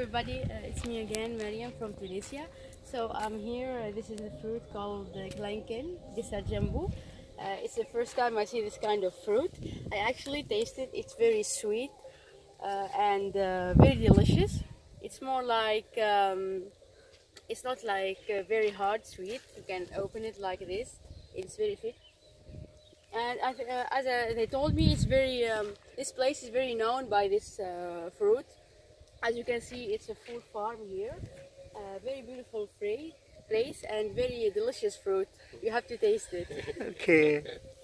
everybody, it's me again, Mariam from Tunisia. So I'm here, this is the fruit called Desa Jambu. It's the first time I see this kind of fruit. I actually tasted it, it's very sweet and very delicious. It's more like, it's not like very hard sweet. You can open it like this, it's very sweet. And as they told me, it's very, this place is very known by this fruit. As you can see, it's a fruit farm here. Very beautiful place and very delicious fruit. You have to taste it. Okay.